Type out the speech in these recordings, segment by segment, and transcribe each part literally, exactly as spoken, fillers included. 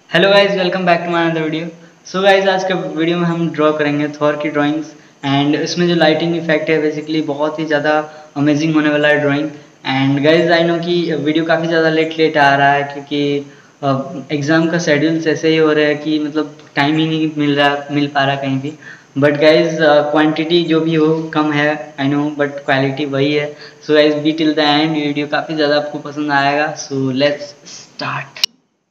Hello guys, welcome back to my another video. So guys, आज के video में हम ड्रॉ करेंगे थॉर की ड्राइंग्स। एंड इसमें जो लाइटिंग इफेक्ट है बेसिकली बहुत ही ज़्यादा अमेजिंग होने वाला है drawing. And guys I know कि वीडियो काफ़ी ज़्यादा लेट लेट आ रहा है क्योंकि एग्ज़ाम का शेड्यूल्स ऐसे ही हो रहा है कि मतलब टाइम ही नहीं मिल रहा मिल पा रहा कहीं भी। बट गाइज क्वांटिटी जो भी हो कम है आई नो, बट क्वालिटी वही है। So guys be till the end, video काफ़ी ज़्यादा आपको पसंद आएगा। So let's start.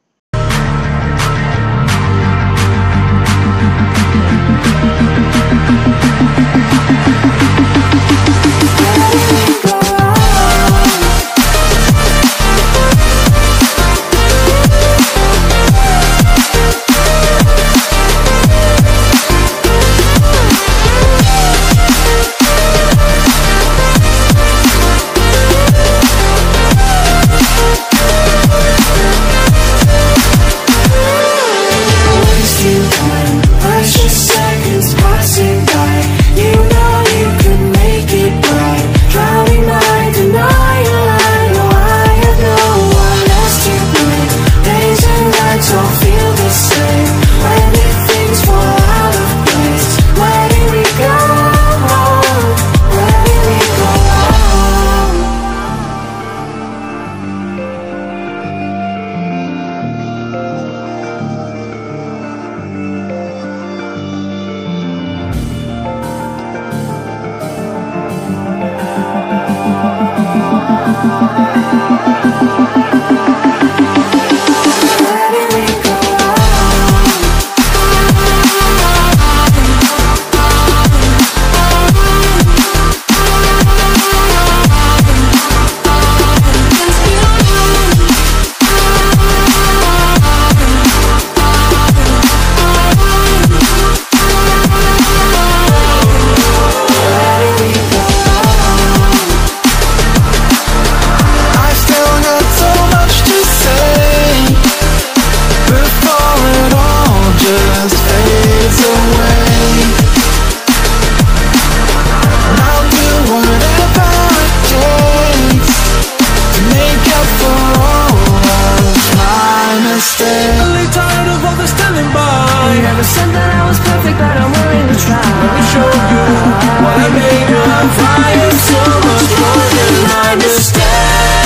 Never said that I was perfect, but I'm willing to try. Let me show you what I made of. I am so much more than my mistakes.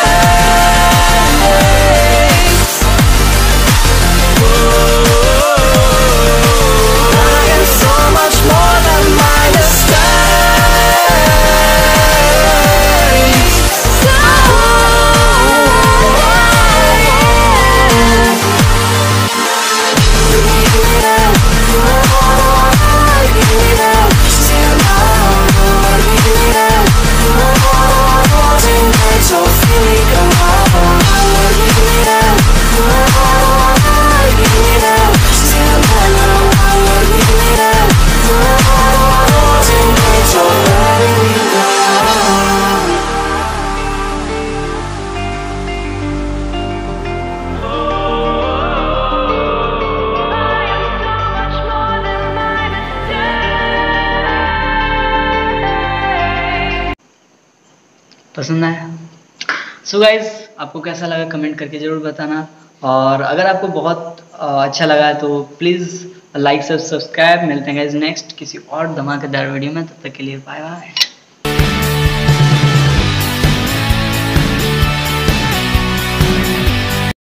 I am so much more than my mistakes. पसंद आया? So guys, आपको कैसा लगा comment करके ज़रूर बताना। और अगर आपको बहुत अच्छा लगा तो प्लीज़ लाइक सब्सक्राइब। मिलते हैं गाइज नेक्स्ट किसी और धमाकेदार वीडियो में, तब तक के लिए बाय बाय।